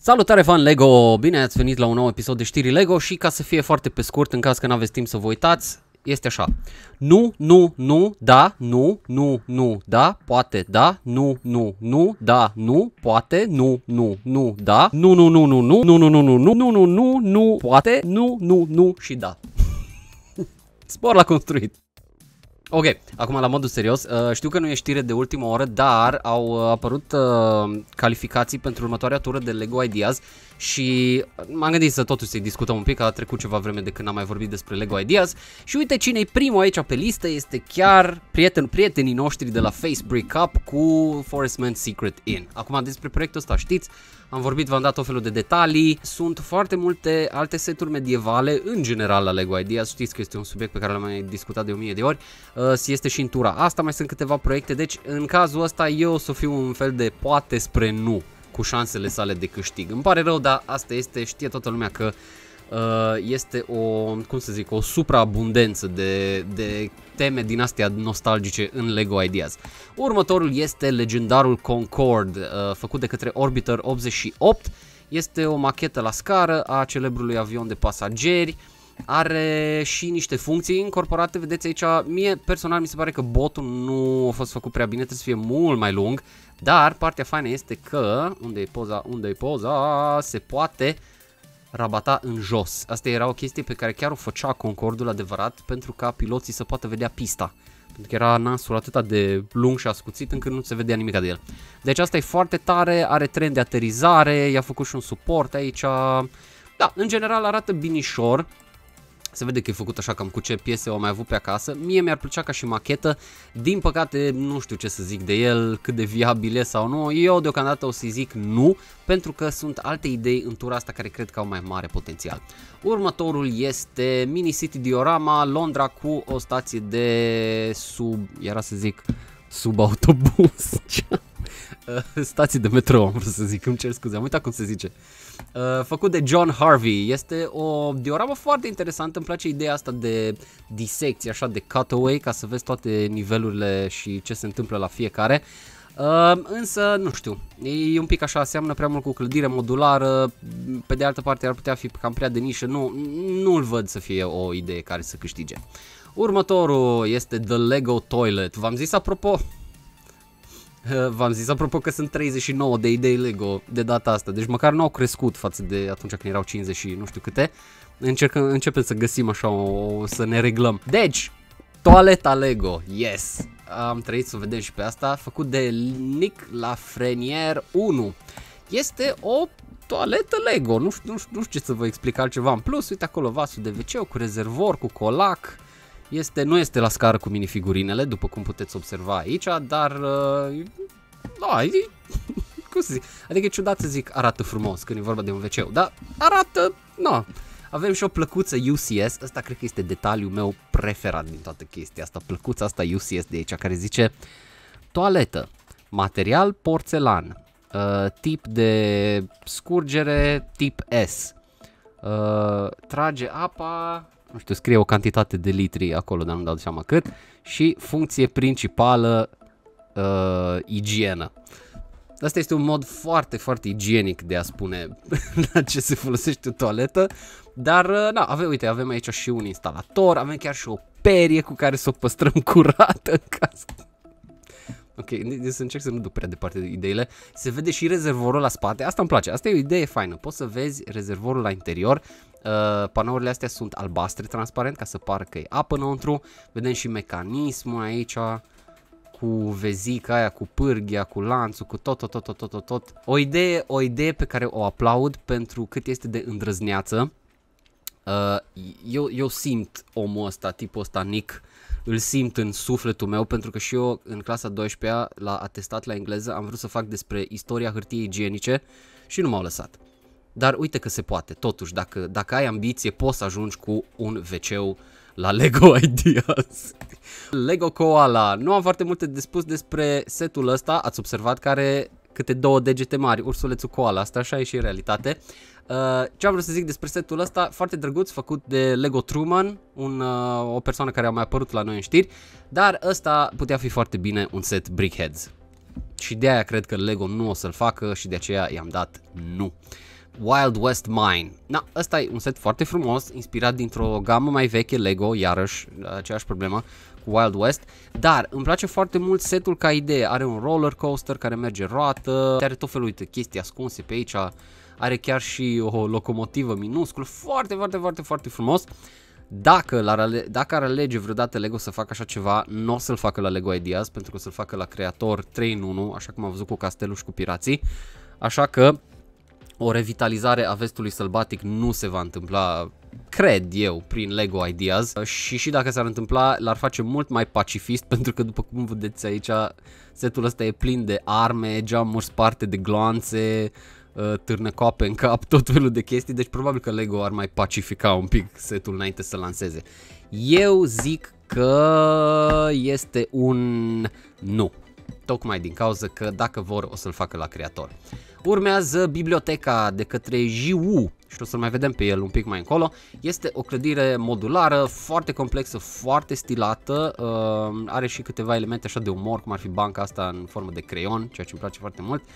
Salutare fan Lego, bine ați venit la un nou episod de știri Lego și ca să fie foarte pe scurt, în caz că n-aveți timp să vă uitați, este așa. Nu, nu, nu, da, nu, nu, nu, da, poate, da, nu, nu, nu, da, nu, poate, nu, nu, nu, da, nu, nu, nu, nu, nu, nu, nu, nu, nu, nu, nu, nu, nu, nu, poate, nu, nu, nu și da. Spor la construit. Ok, acum la modul serios, știu că nu e știre de ultimă oră, dar au apărut calificații pentru următoarea tură de Lego Ideas și m-am gândit să totuși să-i discutăm un pic, că a trecut ceva vreme de când am mai vorbit despre Lego Ideas și uite cine-i primul aici pe listă, este chiar prietenii noștri de la Face Brick Up cu Forest Man Secret Inn. Acum despre proiectul ăsta știți, am vorbit, v-am dat tot felul de detalii, sunt foarte multe alte seturi medievale în general la Lego Ideas, știți că este un subiect pe care l-am mai discutat de 1000 de ori, este și în tura asta, mai sunt câteva proiecte, deci în cazul ăsta eu o să fiu un fel de poate spre nu cu șansele sale de câștig. Îmi pare rău, dar asta este, știe toată lumea că este o, cum să zic, o supraabundență de teme din astea nostalgice în Lego Ideas. Următorul este legendarul Concorde, făcut de către Orbiter 88. Este o machetă la scară a celebrului avion de pasageri. Are și niște funcții incorporate, vedeți aici, mie personal mi se pare că botul nu a fost făcut prea bine, trebuie să fie mult mai lung, dar partea faină este că, unde e poza, se poate rabata în jos. Asta era o chestie pe care chiar o făcea Concordul adevărat pentru ca piloții să poată vedea pista. Pentru că era nasul atât de lung și ascuțit încât nu se vedea nimic de el. Deci asta e foarte tare, are tren de aterizare, i-a făcut și un suport aici. Da, în general arată binișor. Se vede că e făcut așa cam cu ce piese au mai avut pe acasă. Mie mi-ar plăcea ca și machetă. Din păcate nu știu ce să zic de el, cât de viabil e sau nu. Eu deocamdată o să-i zic nu, pentru că sunt alte idei în tura asta care cred că au mai mare potențial. Următorul este Mini City Diorama, Londra, cu o stație de subautobuz. Stații de metrou, am vrut să zic, îmi cer scuze, am uitat cum se zice. Făcut de John Harvey. Este o dioramă foarte interesantă, îmi place ideea asta de disecție, așa de cutaway, ca să vezi toate nivelurile și ce se întâmplă la fiecare. Însă, nu știu, e un pic așa, seamănă prea mult cu clădire modulară, pe de altă parte ar putea fi cam prea de nișă, nu-l văd să fie o idee care să câștige. Următorul este The Lego Toilet. V-am zis apropo că sunt 39 de idei Lego de data asta, deci măcar nu au crescut față de atunci când erau 50 și nu știu câte. Începem să găsim așa, să ne reglăm. Deci, toaleta Lego, yes! Am trăit să o vedem și pe asta, făcut de Nick Lafreniere 1. Este o toaletă Lego, nu știu ce să vă explic altceva în plus. Uite acolo vasul de WC cu rezervor, cu colac. Nu este la scară cu minifigurinele, după cum puteți observa aici, dar cum să zic, adică e ciudat să zic arată frumos când e vorba de un WC, dar arată, avem și o plăcuță UCS, ăsta cred că este detaliul meu preferat din toată chestia asta, plăcuța asta UCS de aici care zice toaletă, material porțelan, tip de scurgere tip S, trage apa, nu știu, scrie o cantitate de litri acolo, dar nu dau seama cât, și funcție principală, igienă. Asta este un mod foarte, foarte igienic de a spune la ce se folosește o toaletă, dar, uite, avem aici și un instalator, avem chiar și o perie cu care să o păstrăm curată în caz. Ok, să încerc să nu duc prea departe de ideile. Se vede și rezervorul la spate, asta îmi place, asta e o idee faină, poți să vezi rezervorul la interior. Panourile astea sunt albastre transparent ca să pară că e apă înăuntru. Vedem și mecanismul aici cu vezica aia, cu pârghia, cu lanțul, cu tot. O idee pe care o aplaud pentru cât este de îndrăzneață. Eu simt omul ăsta, tipul ăsta Nick, îl simt în sufletul meu, pentru că și eu în clasa 12-a la atestat la engleză am vrut să fac despre istoria hârtiei igienice și nu m-au lăsat. Dar uite că se poate, totuși, dacă ai ambiție, poți să ajungi cu un WC la Lego Ideas. Lego Koala. Nu am foarte multe de spus despre setul ăsta, ați observat că are câte două degete mari, ursulețul koala, asta așa e și în realitate. Ce am vrut să zic despre setul ăsta, foarte drăguț, făcut de Lego Truman, o persoană care a mai apărut la noi în știri, dar ăsta putea fi foarte bine un set Brickheads. Și de aia cred că Lego nu o să-l facă și de aceea i-am dat nu. Wild West Mine. Na, ăsta e un set foarte frumos, inspirat dintr-o gamă mai veche Lego, iarăși aceeași problemă cu Wild West, dar îmi place foarte mult setul ca idee. Are un roller coaster care merge roată, are tot felul de chestii ascunse pe aici, are chiar și o locomotivă minusculă, foarte frumos. Dacă ar alege vreodată Lego să facă așa ceva, nu o să-l facă la Lego Ideas, pentru că o să-l facă la Creator 3 în 1, așa cum am văzut cu Castelul și cu Pirații, așa că o revitalizare a vestului sălbatic nu se va întâmpla, cred eu, prin Lego Ideas și dacă s-ar întâmpla, l-ar face mult mai pacifist, pentru că după cum vedeți aici, setul ăsta e plin de arme, geamuri sparte de gloanțe, târnecoape în cap, tot felul de chestii, deci probabil că Lego ar mai pacifica un pic setul înainte să lanseze. Eu zic că este un nu, tocmai din cauza că dacă vor o să-l facă la Creator. Urmează biblioteca de către Jiwu și o să-l mai vedem pe el un pic mai încolo. Este o clădire modulară, foarte complexă, foarte stilată, are și câteva elemente așa de umor, cum ar fi banca asta în formă de creion, ceea ce îmi place foarte mult.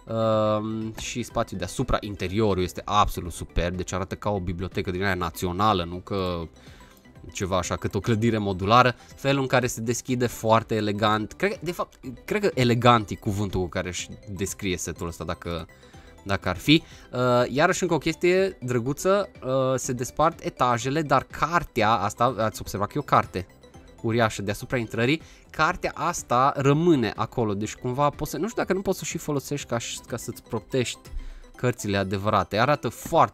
Și spațiul deasupra, interiorul este absolut superb, deci arată ca o bibliotecă din aia națională, nu că ceva așa cât o clădire modulară, felul în care se deschide foarte elegant, cred că elegant e cuvântul cu care își descrie setul ăsta dacă ar fi. Iarăși încă o chestie drăguță, se despart etajele, dar cartea asta, ați observat că e o carte uriașă deasupra intrării, cartea asta rămâne acolo, deci cumva poți să, nu știu dacă nu poți să și folosești ca să-ți protești cărțile adevărate. Arată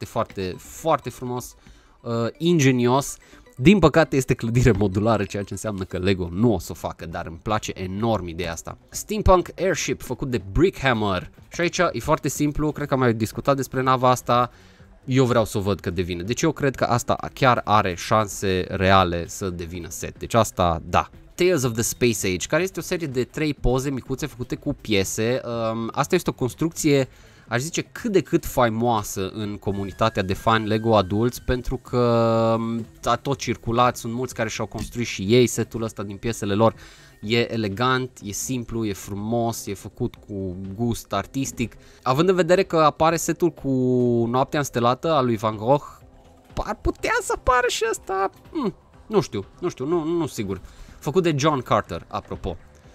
foarte frumos, ingenios. Din păcate este clădire modulară, ceea ce înseamnă că Lego nu o să o facă, dar îmi place enorm ideea asta. Steampunk Airship făcut de Brickhammer. Și aici e foarte simplu, cred că am mai discutat despre nava asta. Eu vreau să o văd că devine. Deci eu cred că asta chiar are șanse reale să devină set. Deci asta, da. Tales of the Space Age, care este o serie de 3 poze micuțe făcute cu piese. Asta este o construcție, aș zice, cât de cât faimoasă în comunitatea de fani Lego adulți, pentru că a tot circulat, sunt mulți care și-au construit și ei setul ăsta din piesele lor. E elegant, e simplu, e frumos, e făcut cu gust artistic. Având în vedere că apare setul cu Noaptea Înstelată a lui Van Gogh, ar putea să apară și ăsta, nu știu, nu sigur. Făcut de John Carter, apropo.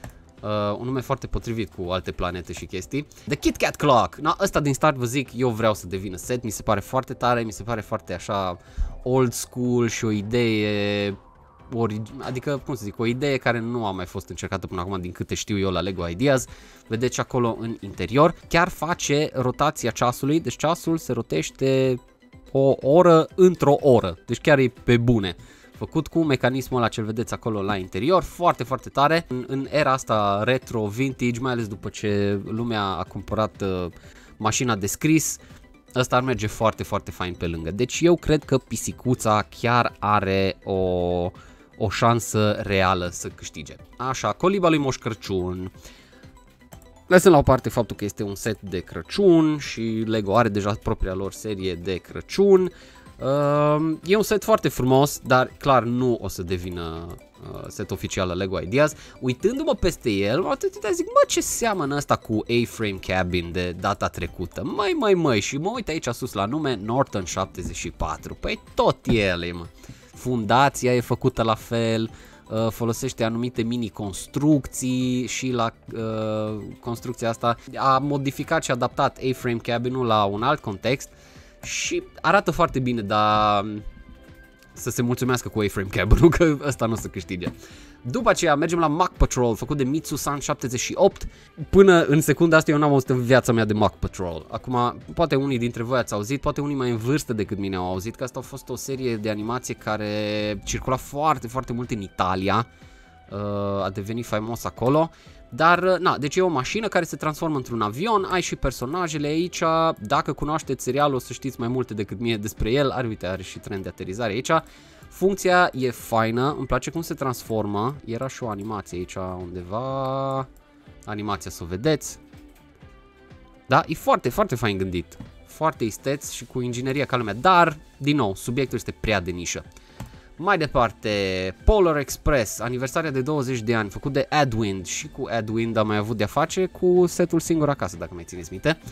Un nume foarte potrivit cu alte planete și chestii. The Kit Kat Clock. Ăsta din start vă zic, eu vreau să devină set, mi se pare foarte tare, mi se pare foarte așa old school și o idee, adică, cum să zic, o idee care nu a mai fost încercată până acum din câte știu eu la Lego Ideas. Vedeți acolo în interior, chiar face rotația ceasului, deci ceasul se rotește o oră într-o oră, deci chiar e pe bune. Făcut cu mecanismul ăla ce vedeți acolo la interior, foarte tare. În era asta retro, vintage, mai ales după ce lumea a cumpărat mașina de scris, ăsta ar merge foarte fain pe lângă. Deci eu cred că pisicuța chiar are o șansă reală să câștige. Așa, coliba lui Moș Crăciun. Lăsăm la o parte faptul că este un set de Crăciun și Lego are deja propria lor serie de Crăciun. E un set foarte frumos, dar clar nu o să devină set oficial la Lego Ideas. Uitându-mă peste el, m-am uitat, zic, mă, ce seamănă asta cu A-Frame Cabin de data trecută. Măi, și mă uit aici sus la nume, Norton 74. Păi tot ele, mă. Fundația e făcută la fel, folosește anumite mini-construcții și la construcția asta a modificat și adaptat A-Frame Cabin-ul la un alt context. Și arată foarte bine, dar să se mulțumească cu A-Frame Cabin-ul, că ăsta nu o să câștige. După aceea mergem la Mach Patrol, făcut de Mitsu-san 78. Până în secunda asta eu n-am auzit în viața mea de Mach Patrol. Acum, poate unii dintre voi ați auzit, poate unii mai în vârstă decât mine au auzit, că asta a fost o serie de animație care circula foarte mult în Italia. A devenit faimos acolo. Dar, deci e o mașină care se transformă într-un avion, ai și personajele aici, dacă cunoașteți serialul o să știți mai multe decât mie despre el, are și tren de aterizare aici. Funcția e faină, îmi place cum se transformă, era și o animație aici undeva, animația să o vedeți. Da, e foarte fain gândit, foarte isteț și cu ingineria ca lumea, dar, din nou, subiectul este prea de nișă. Mai departe, Polar Express, aniversarea de 20 de ani, făcut de Adwind, și cu Adwind am mai avut de-a face cu setul Singur Acasă, dacă mai țineți minte.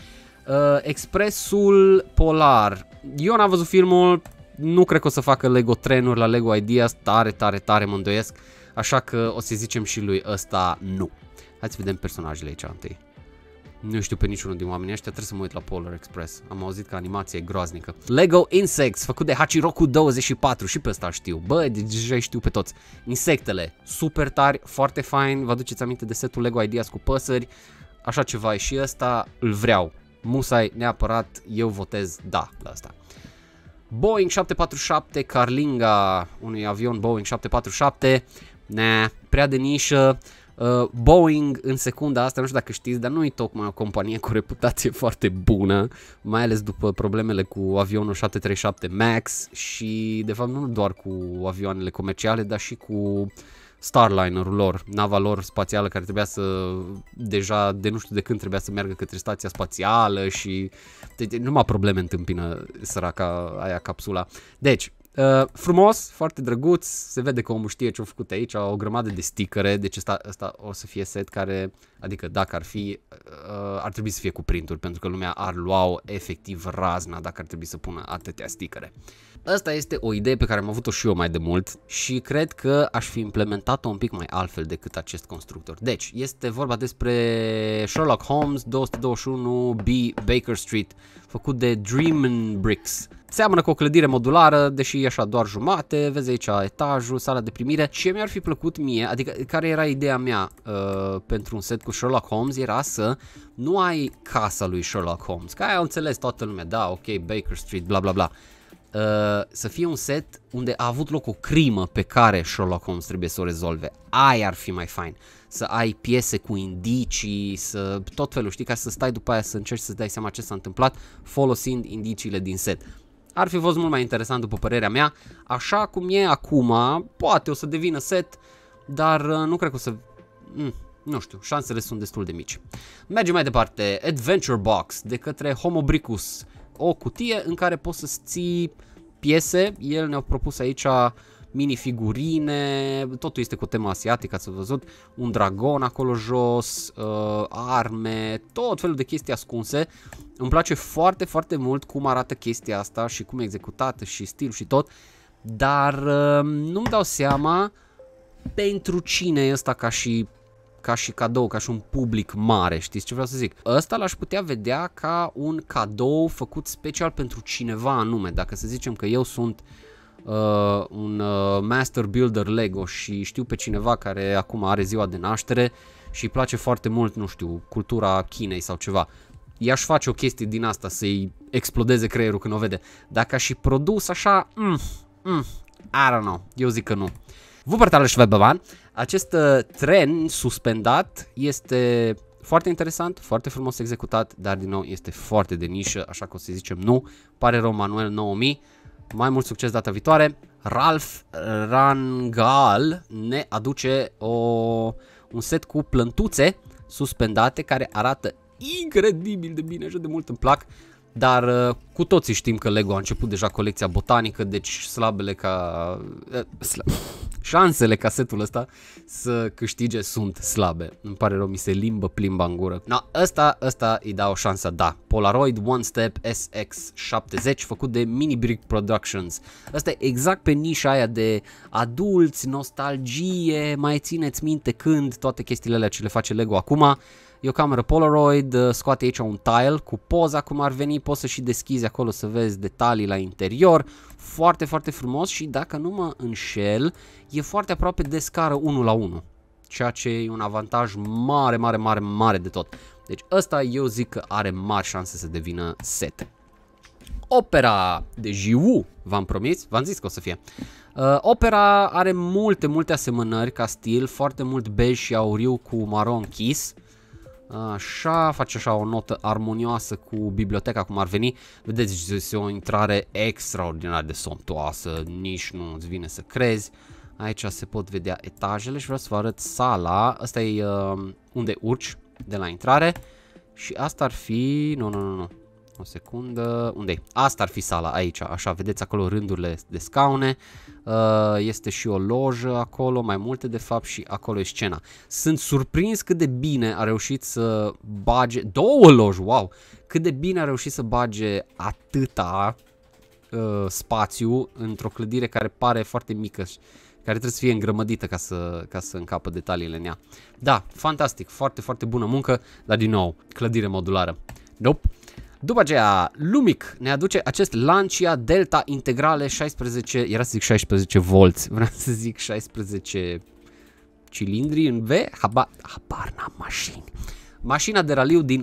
Expresul Polar. Eu n-am văzut filmul, nu cred că o să facă Lego trenuri la Lego Ideas, tare mă îndoiesc, așa că o să zicem și lui ăsta nu. Hai să vedem personajele aici întâi. Nu știu pe niciunul din oamenii ăștia, trebuie să mă uit la Polar Express. Am auzit că animația e groaznică. Lego Insects, făcut de Hachiroku 24, și pe ăsta știu. Bă, deja știu pe toți. Insectele, super tari, foarte fain. Vă aduceți aminte de setul Lego Ideas cu păsări? Așa ceva e și ăsta, îl vreau. Musai, neapărat, eu votez da la asta. Boeing 747, Carlinga, unui avion Boeing 747. Prea de nișă. Boeing în secunda asta, nu știu dacă știți, dar nu e tocmai o companie cu reputație foarte bună, mai ales după problemele cu avionul 737 MAX și de fapt nu doar cu avioanele comerciale, dar și cu Starliner-ul lor, nava lor spațială care trebuia să, deja de nu știu de când trebuia să meargă către stația spațială și numai probleme întâmpină săraca aia capsula. Deci, frumos, foarte drăguț, se vede că omul știe ce-a făcut aici, o grămadă de stickere, deci ăsta o să fie set care, adică dacă ar fi, ar trebui să fie cu printuri, pentru că lumea ar lua efectiv razna dacă ar trebui să pună atâtea stickere. Asta este o idee pe care am avut-o și eu mai de mult și cred că aș fi implementat-o un pic mai altfel decât acest constructor. Deci, este vorba despre Sherlock Holmes 221 B Baker Street, făcut de Dream Bricks. Seamănă cu o clădire modulară, deși e așa doar jumate, vezi aici etajul, sala de primire. Ce mi-ar fi plăcut mie, adică care era ideea mea pentru un set cu Sherlock Holmes, era să nu ai casa lui Sherlock Holmes, că aia au înțeles toată lumea, da, ok, Baker Street, bla bla bla. Să fie un set unde a avut loc o crimă pe care Sherlock Holmes trebuie să o rezolve. Aia ar fi mai fain. Să ai piese cu indicii, să tot felul, știi, ca să stai după aia să încerci să-ți dai seama ce s-a întâmplat folosind indiciile din set. Ar fi fost mult mai interesant după părerea mea. Așa cum e acum, poate o să devină set, dar nu cred că o să... Nu știu, șansele sunt destul de mici. Mergem mai departe. Adventure Box de către Homobricus. O cutie în care poți să ții piese. El ne-a propus aici minifigurine, totul este cu tema asiatică, ați văzut, un dragon acolo jos, arme, tot felul de chestii ascunse. Îmi place foarte, foarte mult cum arată chestia asta și cum e executată și stil și tot, dar nu-mi dau seama pentru cine e ăsta ca și cadou, ca și un public mare, știți ce vreau să zic? Ăsta l-aș putea vedea ca un cadou făcut special pentru cineva anume, dacă să zicem că eu sunt un master builder Lego și știu pe cineva care acum are ziua de naștere și îi place foarte mult, nu știu, cultura Chinei sau ceva. I-aș face o chestie din asta să-i explodeze creierul când o vede. Dacă aș fi produs așa, I don't know, eu zic că nu. Wuppertaler Schwebebahn, acest tren suspendat este foarte interesant, foarte frumos executat, dar din nou este foarte de nișă, așa că o să zicem nu. Pare rău, Manuel 9000. Mai mult succes data viitoare. Ralph Rangal ne aduce un set cu plântuțe suspendate care arată incredibil de bine, așa de mult îmi plac. Dar cu toții știm că Lego a început deja colecția botanică, deci șansele ca setul ăsta să câștige sunt slabe. Îmi pare rău, mi se plimba în gură. No, ăsta îi dau o șansă, da. Polaroid One Step SX70, făcut de Mini Brick Productions. Ăsta e exact pe nișa aia de adulți, nostalgie, mai țineți minte când, toate chestiile alea ce le face Lego acum. E o cameră Polaroid, scoate aici un tile cu poza cum ar veni, poți să și deschizi acolo să vezi detalii la interior, foarte, foarte frumos și dacă nu mă înșel, e foarte aproape de scară 1:1, ceea ce e un avantaj mare, mare, mare, mare de tot. Deci ăsta eu zic că are mari șanse să devină set. Opera de Jiu, v-am promis, v-am zis că o să fie. Opera are multe, multe asemănări ca stil, foarte mult bej și auriu cu maron chis. Așa, face așa o notă armonioasă cu biblioteca cum ar veni. Vedeți, este o intrare extraordinar de somptuoasă, nici nu îți vine să crezi. Aici se pot vedea etajele și vreau să vă arăt sala. Asta e unde urci de la intrare. Și asta ar fi... Nu. O secundă, unde-i? Asta ar fi sala, aici, așa, vedeți acolo rândurile de scaune, este și o lojă acolo, mai multe de fapt și acolo e scena. Sunt surprins cât de bine a reușit să bage, 2 loji, wow, cât de bine a reușit să bage atâta spațiu într-o clădire care pare foarte mică și care trebuie să fie îngrămădită ca să încapă detaliile în ea. Da, fantastic, foarte, foarte bună muncă, dar din nou, clădire modulară. Nope. După aceea, Lumic ne aduce acest Lancia Delta integrale 16, era să zic 16 volți, vreau să zic 16 cilindri în V, habar n-am mașini. Mașina de raliu din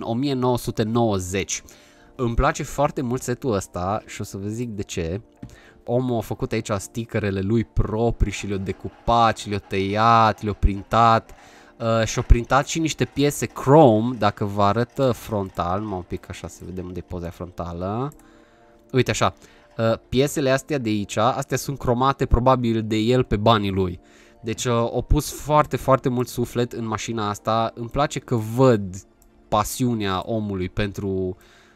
1990. Îmi place foarte mult setul ăsta și o să vă zic de ce. Omul a făcut aici stickerele lui proprii și le-a decupat și le-a tăiat, le-a printat. Și-au printat și niște piese chrome, dacă vă arătă frontal, numai un pic așa să vedem unde e poza frontală. Uite așa, piesele astea de aici, astea sunt cromate probabil de el pe banii lui. Deci au pus foarte, foarte mult suflet în mașina asta. Îmi place că văd pasiunea omului pentru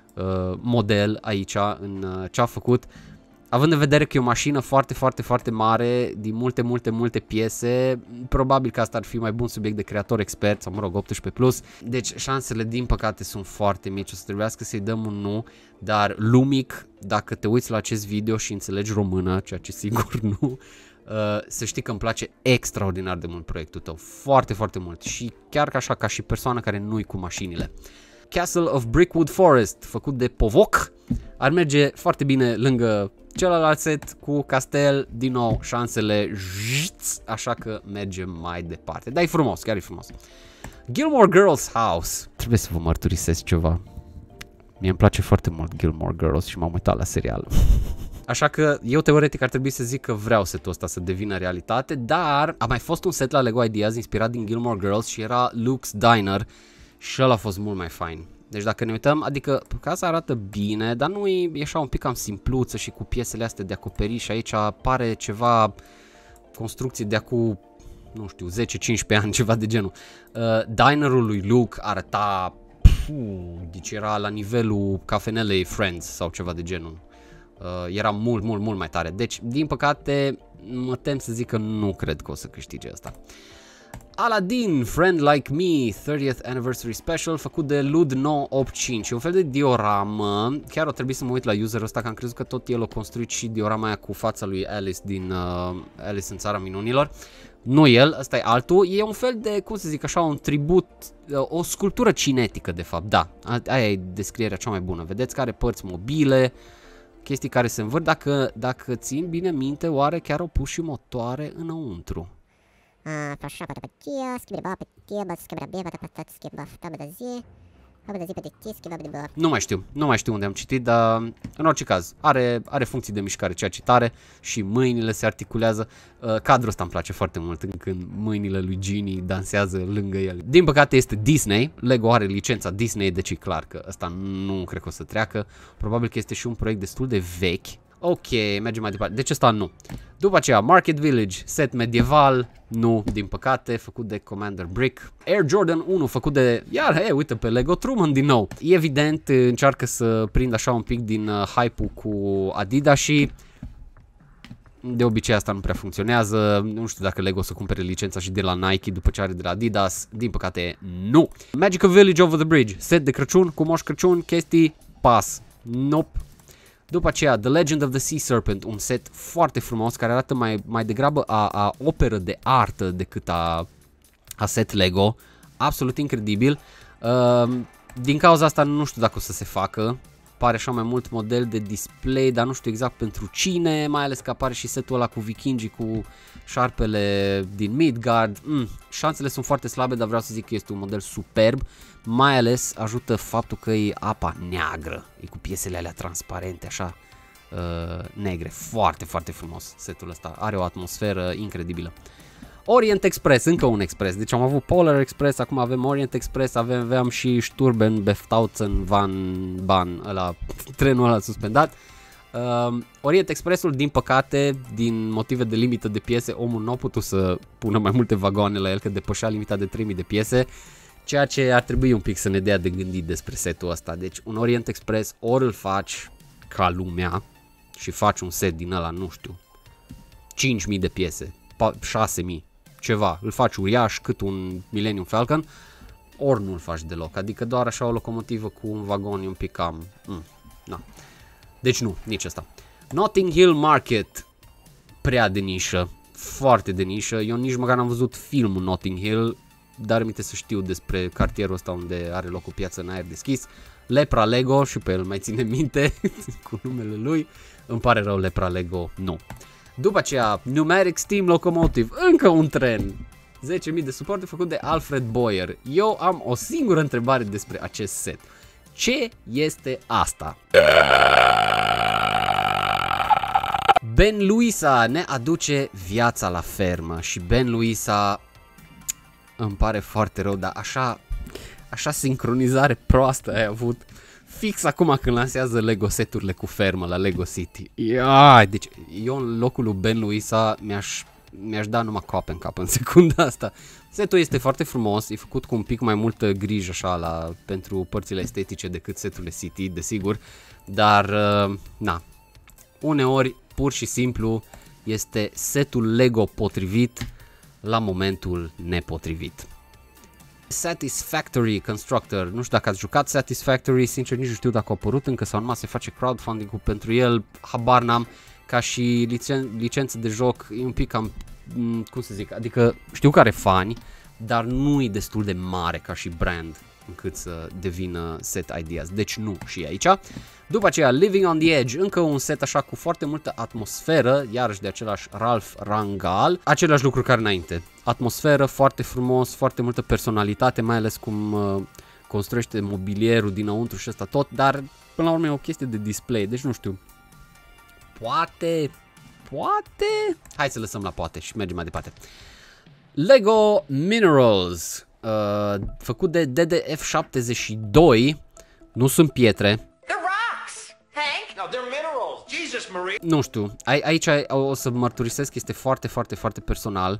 model aici, în ce a făcut. Având în vedere că e o mașină foarte, foarte, foarte mare, din multe piese, probabil că asta ar fi mai bun subiect de creator expert, sau mă rog, 18+. Deci șansele din păcate sunt foarte mici, o să trebuiască să-i dăm un nu, dar Lumic, dacă te uiți la acest video și înțelegi română, ceea ce sigur nu, să știi că îmi place extraordinar de mult proiectul tău, foarte, foarte mult și chiar ca așa, ca și persoană care nu-i cu mașinile. Castle of Brickwood Forest, făcut de Povoc, ar merge foarte bine lângă celălalt set cu castel, din nou șansele așa că mergem mai departe. Dar e frumos, chiar e frumos. Gilmore Girls House. Trebuie să vă mărturisesc ceva. Mie îmi place foarte mult Gilmore Girls și m-am uitat la serial. Așa că eu teoretic ar trebui să zic că vreau setul ăsta să devină realitate, dar a mai fost un set la Lego Ideas inspirat din Gilmore Girls și era Luke's Diner și ăla a fost mult mai fain. Deci dacă ne uităm, adică casa arată bine, dar nu e așa un pic cam simpluță și cu piesele astea de acoperiș, aici apare ceva construcție de acum, nu știu, 10-15 ani, ceva de genul. Dinerul lui Luke arăta, deci era la nivelul cafenelei Friends sau ceva de genul. Era mult mai tare. Deci, din păcate, mă tem să zic că nu cred că o să câștige asta. Aladdin, Friend Like Me, 30th Anniversary Special, făcut de Lud985. E un fel de dioramă. Chiar o trebuie să mă uit la userul ăsta, că am crezut că tot el a construit și diorama aia cu fața lui Alice din Alice în Țara Minunilor. Nu el, ăsta e altul. E un fel de, cum să zic așa, un tribut, o sculptură cinetică de fapt, da. Aia e descrierea cea mai bună. Vedeți că are părți mobile, chestii care se învârt. Dacă țin bine minte, oare chiar au pus și motoare înăuntru. Nu mai știu unde am citit, dar în orice caz are funcții de mișcare, ceea ce tare, și mâinile se articulează. Cadrul ăsta îmi place foarte mult, când mâinile lui Genie dansează lângă el. Din păcate este Disney, Lego are licența Disney, deci e clar că ăsta nu cred că o să treacă. Probabil că este și un proiect destul de vechi. Ok, mergem mai departe. Deci ăsta nu. După aceea, Market Village, set medieval, nu, din păcate, făcut de Commander Brick. Air Jordan 1, făcut de, uite, pe Lego Truman din nou. Evident, încearcă să prind așa un pic din hype-ul cu Adidas și de obicei asta nu prea funcționează. Nu știu dacă Lego o să cumpere licența și de la Nike după ce are de la Adidas. Din păcate, nu. Magical Village Over the Bridge, set de Crăciun, cu Moș Crăciun, chestii, pas. Nope. După aceea, The Legend of the Sea Serpent, un set foarte frumos care arată mai degrabă a operă de artă decât a set Lego. Absolut incredibil. Din cauza asta nu știu dacă o să se facă. Pare așa mai mult model de display, dar nu știu exact pentru cine, mai ales că apare și setul ăla cu vikingii, cu șarpele din Midgard. Șansele sunt foarte slabe, dar vreau să zic că este un model superb. Mai ales ajută faptul că e apa neagră, e cu piesele alea transparente, așa, negre. Foarte, foarte frumos setul ăsta, are o atmosferă incredibilă. Orient Express, încă un Express, deci am avut Polar Express, acum avem Orient Express, aveam și Sturben Beftautzen Bahn, ăla, trenul ăla suspendat. Orient Expressul, din păcate, din motive de limită de piese, omul nu a putut să pună mai multe vagoane la el, că depășea limita de 3000 de piese. Ceea ce ar trebui un pic să ne dea de gândit despre setul ăsta. Deci un Orient Express ori îl faci ca lumea și faci un set din ăla, nu știu, 5.000 de piese, 6.000, ceva, îl faci uriaș cât un Millennium Falcon, ori nu îl faci deloc, adică doar așa o locomotivă cu un vagon un pic cam, na. Deci nu, nici asta. Notting Hill Market, prea de nișă, foarte de nișă, eu nici măcar n-am văzut filmul Notting Hill, dar mi-e să știu despre cartierul ăsta unde are loc o piață în aer deschis. Lepra Lego, și pe el mai ține minte cu numele lui, îmi pare rău, Lepra Lego, nu. După aceea, Pneumatic Steam Locomotive, încă un tren, 10.000 de suporte făcut de Alfred Boyer. Eu am o singură întrebare despre acest set. Ce este asta? Ben Luisa ne aduce viața la fermă și Ben Luisa, îmi pare foarte rău, dar așa sincronizare proastă ai avut fix acum când lansează Lego seturile cu fermă la Lego City. Deci eu în locul lui Ben Luisa mi-aș da numai coape în cap în secunda asta. Setul este foarte frumos, e făcut cu un pic mai multă grijă așa pentru părțile estetice decât seturile City, desigur, dar na, uneori pur și simplu este setul Lego potrivit la momentul nepotrivit. Satisfactory Constructor, nu știu dacă ați jucat Satisfactory, sincer nici nu știu dacă a apărut încă sau numai se face crowdfunding-ul pentru el, habar n-am, ca și licență de joc e un pic cam, cum să zic, adică știu că are fani, dar nu e destul de mare ca și brand încât să devină set ideas, deci nu și aici. După aceea Living on the Edge, încă un set așa cu foarte multă atmosferă, iarăși de același Ralph Rangal, același lucru ca înainte, atmosferă, foarte frumos, foarte multă personalitate, mai ales cum construiește mobilierul dinăuntru și ăsta tot, dar până la urmă e o chestie de display, deci nu știu, poate, hai să lăsăm la poate și mergem mai departe. Lego Minerals, făcut de DDF72, nu sunt pietre. Nu știu, aici o să mărturisesc, este foarte, foarte, foarte personal.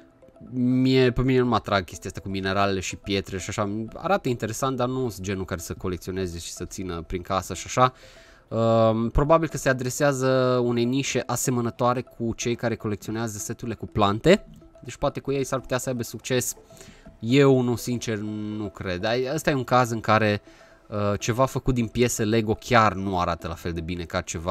Pe mine nu mă atrag chestia asta cu mineralele și pietre și așa. Arată interesant, dar nu sunt genul care să colecționeze și să țină prin casă și așa. Probabil că se adresează unei nișe asemănătoare cu cei care colecționează seturile cu plante. Deci poate cu ei s-ar putea să aibă succes. Eu nu, sincer, nu cred. Asta e un caz în care ceva făcut din piese Lego chiar nu arată la fel de bine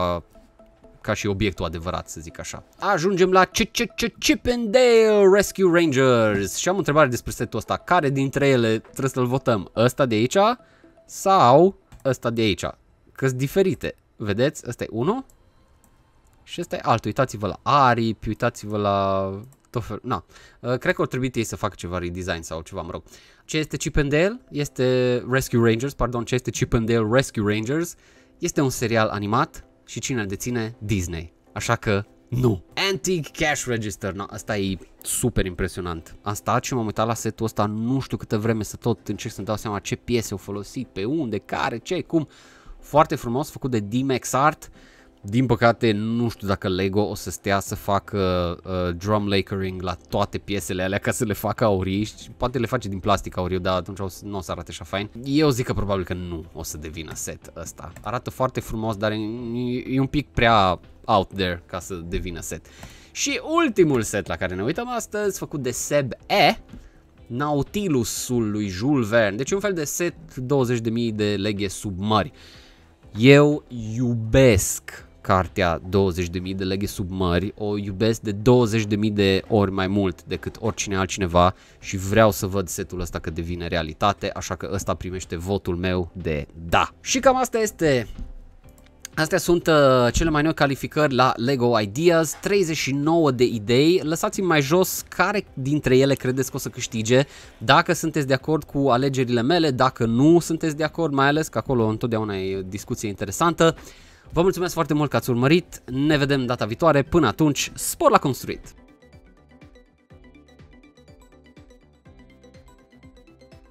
ca și obiectul adevărat, să zic așa. Ajungem la Chip and Dale Rescue Rangers și am o întrebare despre setul ăsta. Care dintre ele trebuie să-l votăm? Ăsta de aici sau ăsta de aici? Că-s diferite. Vedeți? Ăsta e unul și ăsta e altul. Uitați-vă la aripi, uitați-vă la... cred că ar trebui ei să facă ceva redesign sau ceva, mă rog. Ce este Chip and Dale? Este Rescue Rangers, pardon, ce este Chip and Dale Rescue Rangers? Este un serial animat și cine îl deține? Disney. Așa că nu. Antique Cash Register, asta e super impresionant. Am stat și m-am uitat la setul ăsta, nu știu câtă vreme să tot încerc să-mi dau seama ce piese au folosit, pe unde, care, ce, cum. Foarte frumos, făcut de D-Max Art. Din păcate, nu știu dacă Lego o să stea să facă drum lacering la toate piesele alea ca să le facă aurii. Poate le face din plastic auriu, dar atunci nu o să arate așa fain. Eu zic că probabil că nu o să devină set ăsta. Arată foarte frumos, dar e un pic prea out there ca să devină set. Și ultimul set la care ne uităm astăzi, făcut de Seb E, Nautilusul lui Jules Verne. Deci un fel de set 20.000 de leghe sub mări. Eu iubesc cartea 20.000 de leghe sub mări, o iubesc de 20.000 de ori mai mult decât oricine altcineva și vreau să văd setul ăsta că devine realitate, așa că ăsta primește votul meu de da. Și cam asta este. Astea sunt cele mai noi calificări la Lego Ideas, 39 de idei. Lăsați-mi mai jos care dintre ele credeți că o să câștige, dacă sunteți de acord cu alegerile mele, dacă nu sunteți de acord, mai ales că acolo întotdeauna e o discuție interesantă. Vă mulțumesc foarte mult că ați urmărit, ne vedem data viitoare, până atunci, spor la construit!